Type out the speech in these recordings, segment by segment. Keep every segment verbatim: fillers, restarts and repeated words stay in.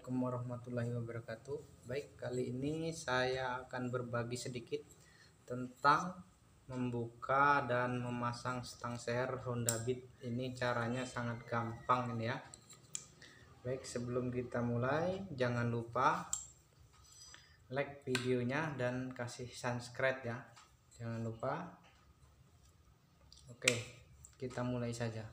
Assalamualaikum warahmatullahi wabarakatuh. Baik, kali ini saya akan berbagi sedikit tentang membuka dan memasang stang seher Honda Beat. Ini caranya sangat gampang ini ya. Baik, sebelum kita mulai jangan lupa like videonya dan kasih subscribe ya. Jangan lupa. Oke, kita mulai saja.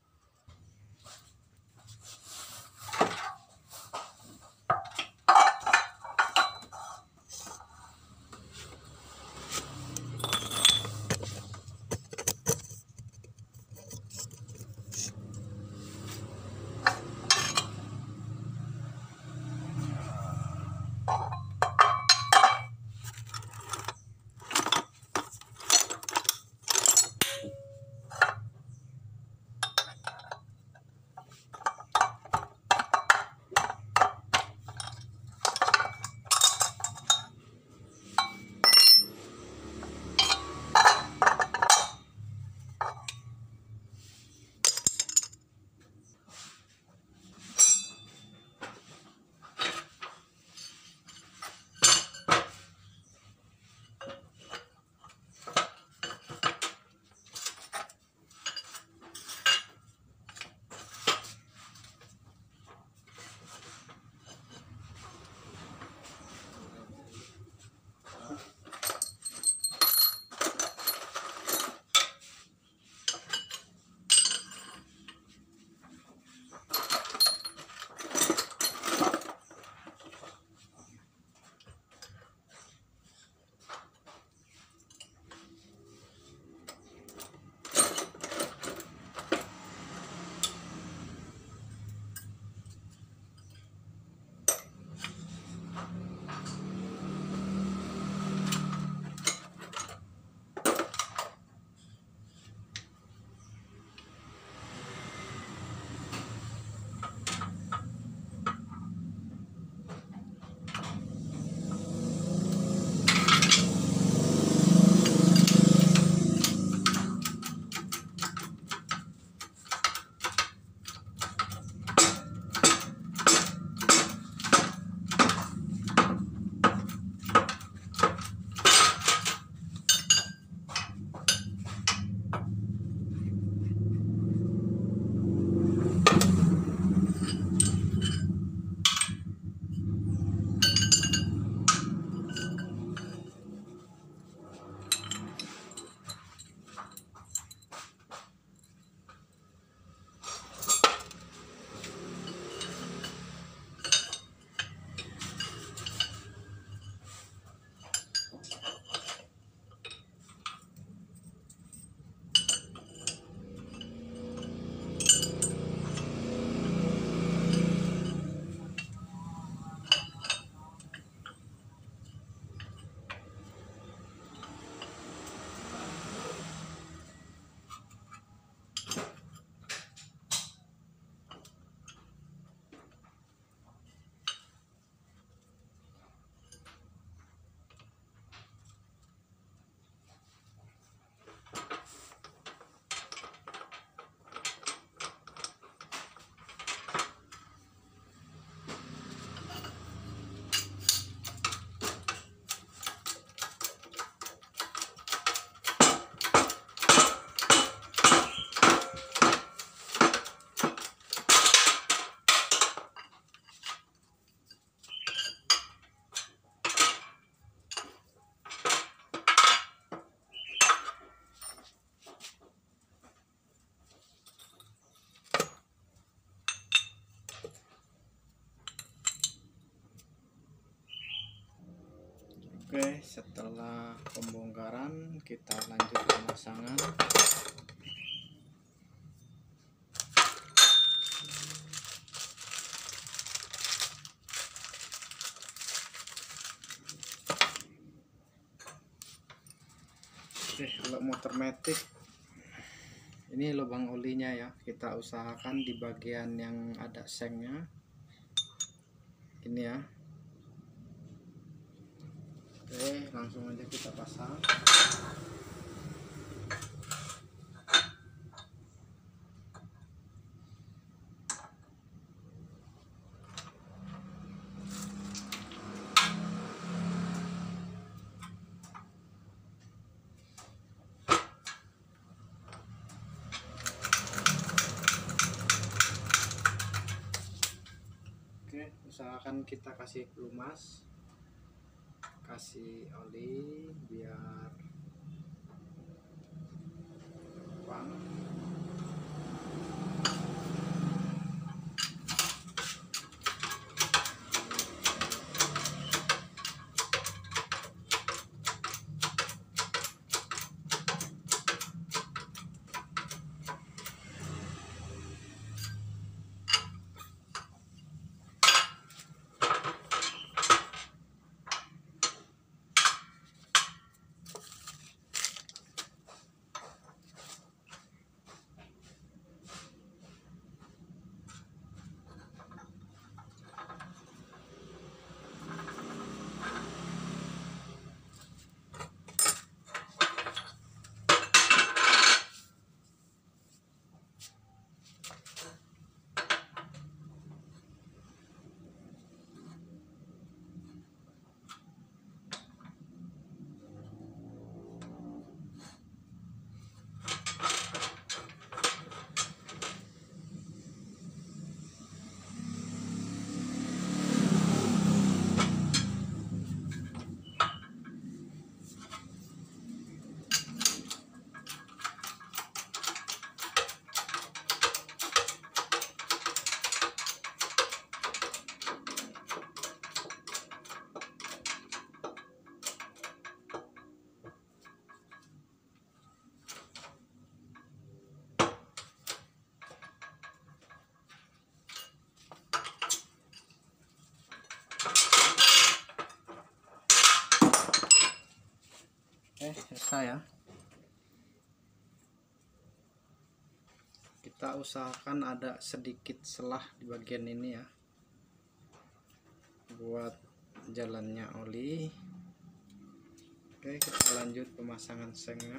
Oke, setelah pembongkaran kita lanjut pemasangan. Oke, kalau motor matic ini lubang olinya ya, kita usahakan di bagian yang ada sengnya ini ya. Oke, langsung aja kita pasang. Oke, usahakan kita kasih pelumas, kasih oli biar gampang. Eh, selesai ya. Kita usahakan ada sedikit selah di bagian ini ya, buat jalannya oli. Oke, kita lanjut pemasangan sengnya.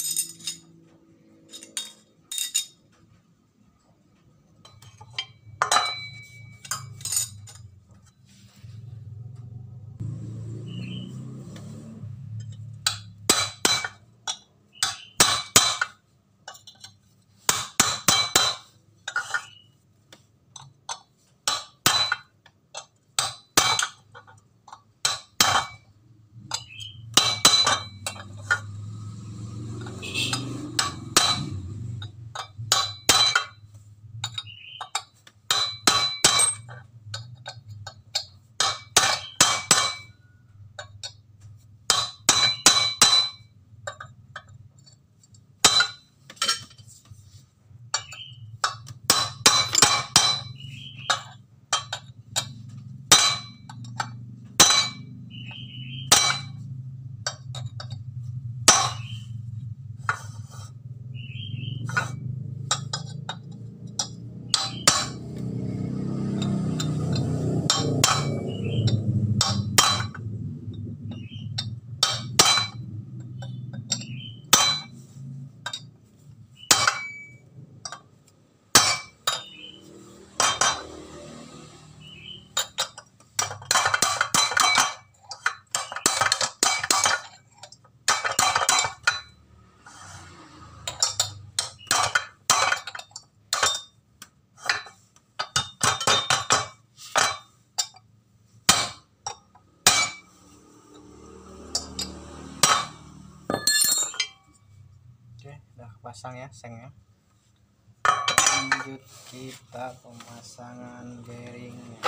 Pasang ya sengnya. Lanjut kita pemasangan bearingnya.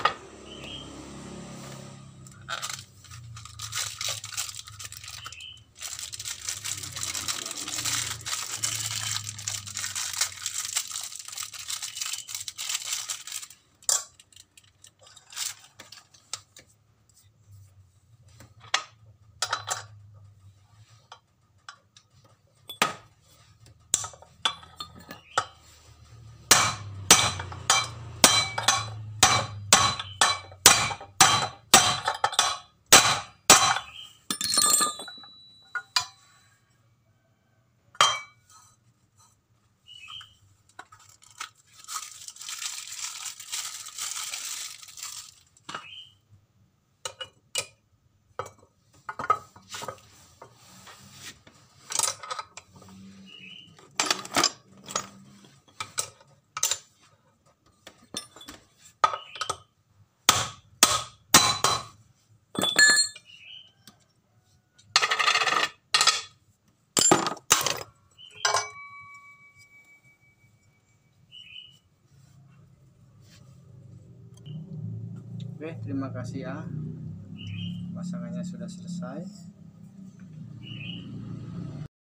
Oke, terima kasih ya. Pasangannya sudah selesai.